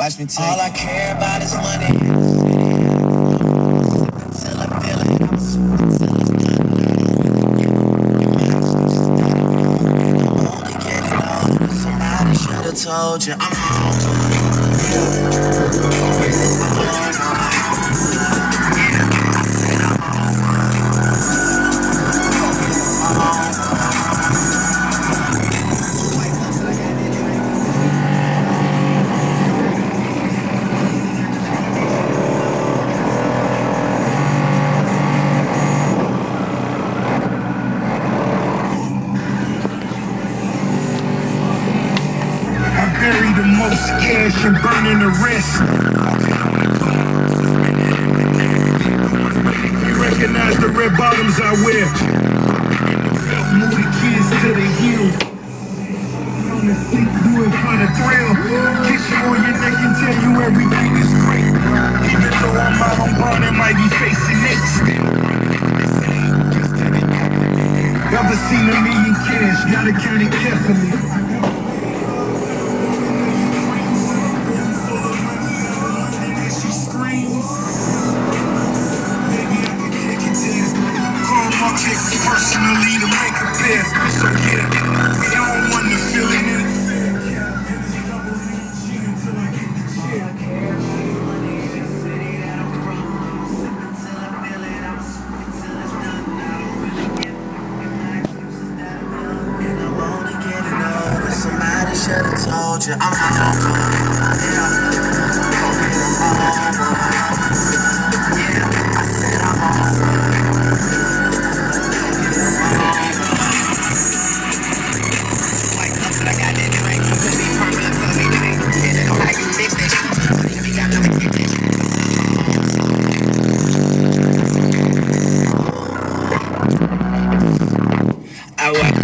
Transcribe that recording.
Watch me take All I care about is money. Until I feel it, I'm only getting older. Somebody should have told you I'm bury the most cash and burning the rest. You recognize the red bottoms I wear. Move the kids to the hill. On the seat, do it for the thrill. Kiss you on your neck and tell you everything is great. Even though I'm out on bond and might be facing Nate still. Never seen $1 million cash, gotta count it carefully. Personally to make a bid, so yeah, we don't want the feeling in. Somebody should have told you I'm I